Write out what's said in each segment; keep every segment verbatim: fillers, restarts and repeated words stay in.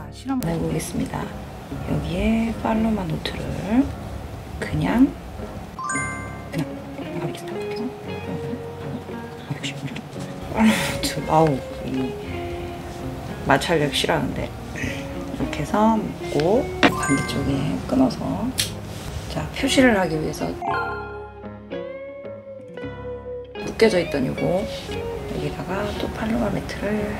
실험을 해보겠습니다. 여기에 팔로마 노트를 그냥 그냥 가리겠습니다. 아우 이 마찰력 싫어하는데 이렇게 해서 묶고 반대쪽에 끊어서 자 표시를 하기 위해서 묶여져 있던 요거 여기다가 또 팔로마 매트를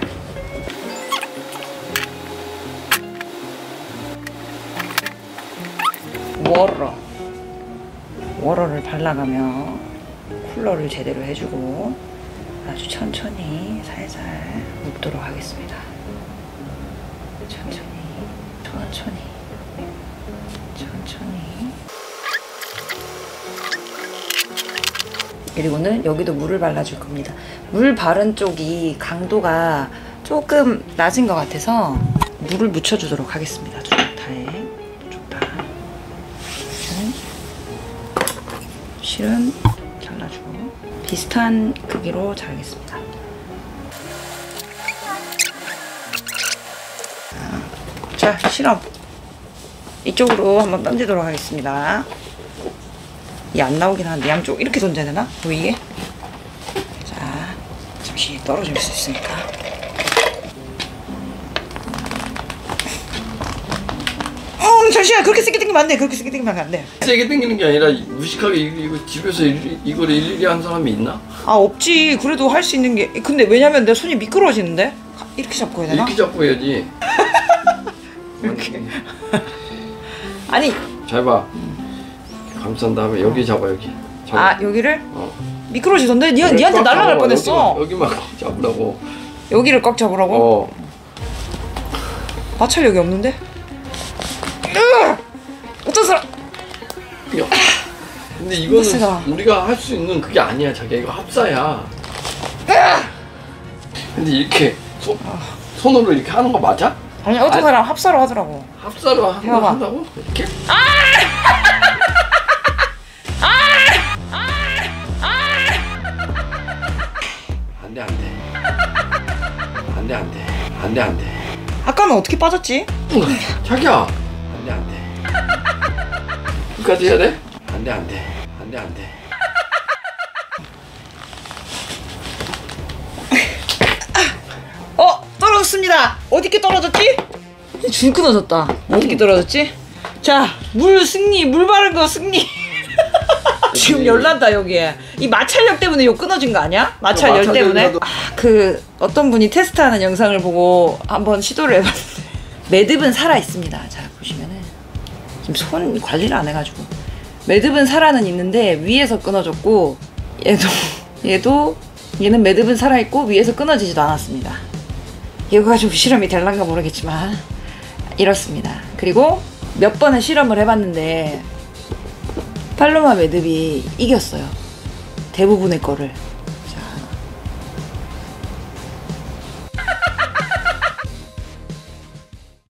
워러 워러를 발라가며 쿨러를 제대로 해주고 아주 천천히 살살 묶도록 하겠습니다. 천천히 천천히 천천히. 그리고는 여기도 물을 발라줄 겁니다. 물 바른 쪽이 강도가 조금 낮은 것 같아서 물을 묻혀주도록 하겠습니다. 두 쪽 다에 두 쪽 다. 실은 잘라주고 비슷한 크기로 자르겠습니다. 자, 실험 이쪽으로 한번 던지도록 하겠습니다. 이게 안 나오긴 하는데 양쪽 이렇게 던져야 되나? 보이게? 자, 잠시 떨어질 수 있으니까. 어, 잠시만, 그렇게 세게 당기면 안 돼. 그렇게 세게 당기면 안 돼. 세게 당기는 게 아니라 무식하게 이거 집에서 일, 이거를 일일이 한 사람이 있나? 아, 없지. 그래도 할 수 있는 게. 근데 왜냐면 내 손이 미끄러워지는데? 이렇게 잡고 해야 되나? 이렇게 잡고 해야지. 이렇게. 아니. 잘 봐. 감싼 다음에 여기 잡아, 여기. 잡아. 아, 여기를? 어. 미끄러지던데? 니, 니한테 날아갈 뻔했어. 여기만, 여기만 잡으라고. 여기를 꽉 잡으라고? 어. 마찰력이 없는데? 으아! 어떤 사람? 야. 근데 이거는 세다. 우리가 할 수 있는 그게 아니야, 자기야. 이거 합사야. 으아! 근데 이렇게 손, 손으로 이렇게 하는 거 맞아? 아니, 어떤 아니, 사람 합사로 하더라고. 합사로 한, 해봐봐. 한다고? 이렇게? 아! 안 돼, 안 돼. 안 돼, 안 돼. 안 돼, 안 돼. 아까는 어떻게 빠졌지? 자기야! 안 돼, 안 돼. 끝까지 해야 돼? 안 돼, 안 돼. 안 돼, 안 돼. 어! 떨어졌습니다! 어디게 떨어졌지? 줄 끊어졌다. 어디게 떨어졌지? 자, 물 승리! 물 바른 거 승리! 지금 열난다 여기에. 이 마찰력 때문에 요 끊어진 거 아니야? 마찰열 어, 때문에? 마찰력이라도- 아, 그 어떤 분이 테스트하는 영상을 보고 한번 시도를 해봤는데 매듭은 살아 있습니다. 자 보시면은 지금 손 관리를 안 해가지고 매듭은 살아는 있는데 위에서 끊어졌고 얘도 얘도 얘는 매듭은 살아있고 위에서 끊어지지도 않았습니다. 이거 가지고 실험이 될란가 모르겠지만 이렇습니다. 그리고 몇 번의 실험을 해봤는데 팔로마 매듭이 이겼어요. 대부분의 거를.